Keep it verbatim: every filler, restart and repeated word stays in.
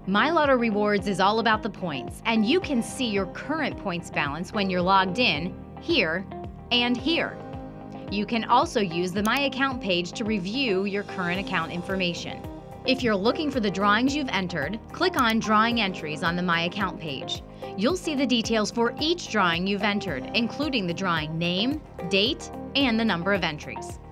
MyLotto Rewards is all about the points, and you can see your current points balance when you're logged in, here, and here. You can also use the My Account page to review your current account information. If you're looking for the drawings you've entered, click on Drawing Entries on the My Account page. You'll see the details for each drawing you've entered, including the drawing name, date, and the number of entries.